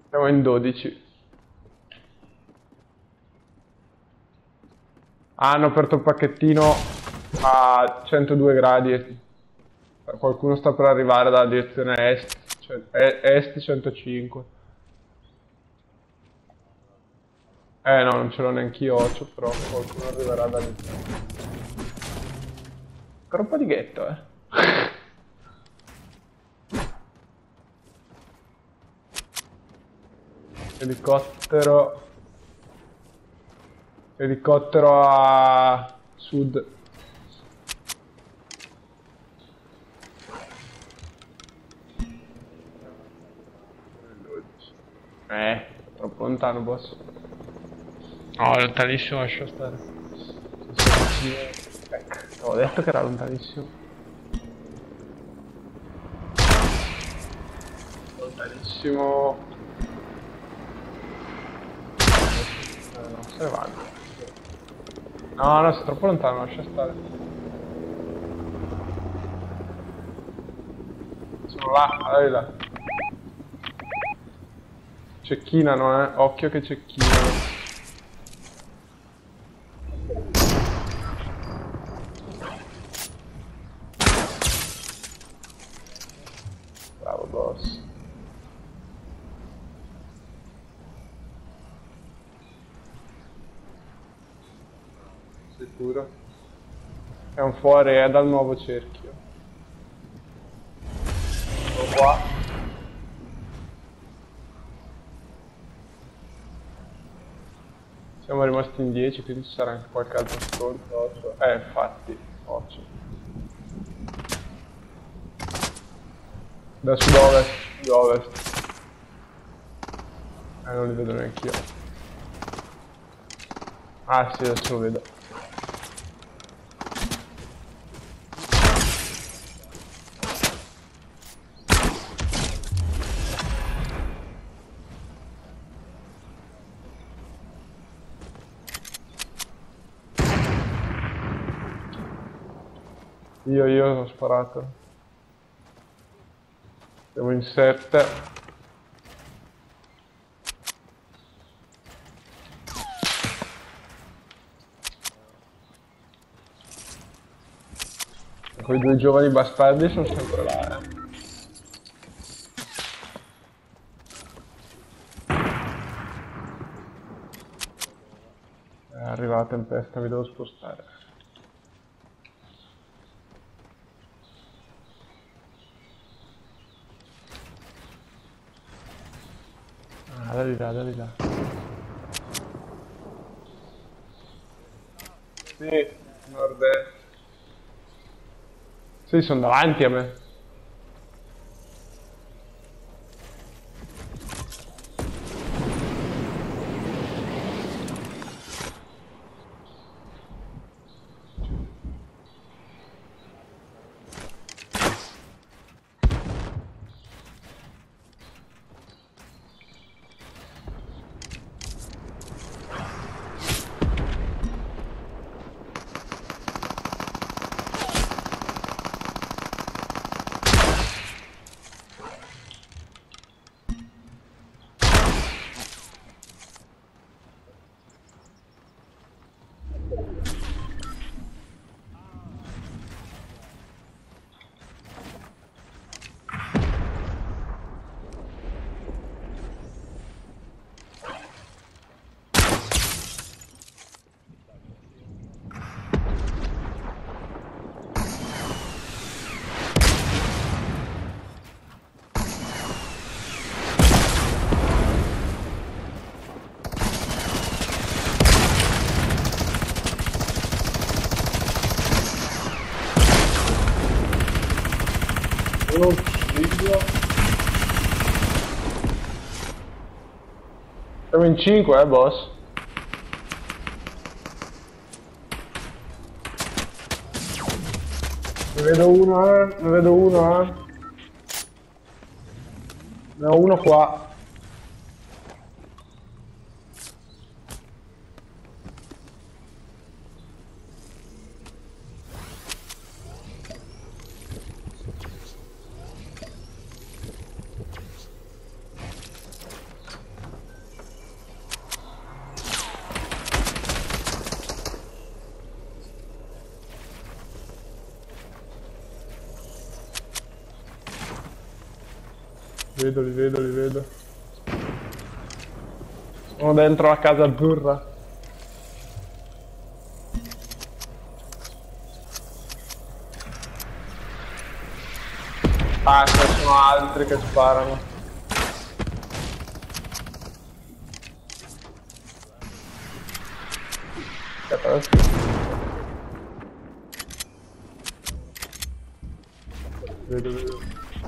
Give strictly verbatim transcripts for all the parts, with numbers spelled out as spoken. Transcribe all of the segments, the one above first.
Siamo in dodici. Ah, hanno aperto il pacchettino a centodue gradi. E qualcuno sta per arrivare dalla direzione est, cioè est centocinque. Eh no, non ce l'ho neanch'io, occhio, però qualcuno arriverà da lì. Ancora un po' di ghetto, eh. Elicottero. Elicottero a sud. Eh, troppo lontano, boss. No, è lontanissimo, lascia stare. Ecco, ho detto che era lontanissimo. Lontanissimo. Eh, no, se ne vanno. No, no, sei troppo lontano, lascia stare. Sono là, allora là. Cecchinano, eh. Occhio che cecchinano. Bravo boss. Sicuro? È un fuori, è dal nuovo cerchio. Sono qua. Siamo rimasti in dieci, quindi ci sarà anche qualche altro scontro. Eh, infatti, occhio. Da sud-ovest, sud-ovest. Eh, non li vedo neanche io. Ah sì, adesso lo vedo. Io, io ho sparato. Siamo in sette. Quei due giovani bastardi sono sempre là, eh. È arrivata la tempesta, mi devo spostare. Ah, da lì là, da lì là. Sì, nord-est. Sì, sono davanti a me. Non figlio. Siamo in cinque, eh, boss. Ne vedo uno, eh. Ne vedo uno, eh. Ne ho uno qua. Vedo, li vedo, li vedo. Sono dentro la casa azzurra. Ah, ce ne sono altri che sparano. Aspetta, adesso. Vedo, vedo.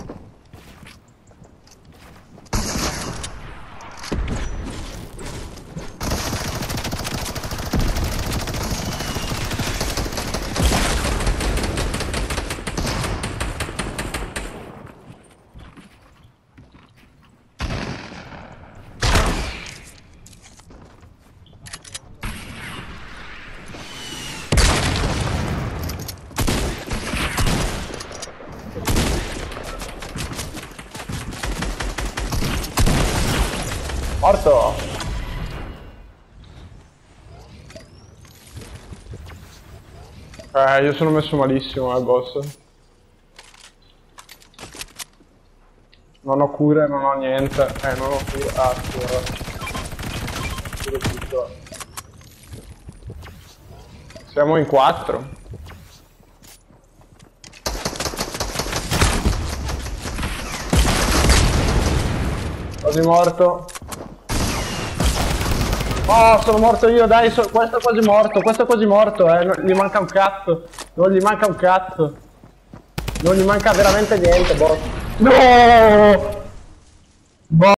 Morto! Eh, io sono messo malissimo al boss. Non ho cure, non ho niente. Eh, non ho cure. Ah, cure. Cure tutto. Siamo in quattro. Quasi morto. Oh, sono morto io, dai, so questo è quasi morto, questo è quasi morto, eh, non, gli manca un cazzo, non gli manca un cazzo, non gli manca veramente niente, boh. No! Boh.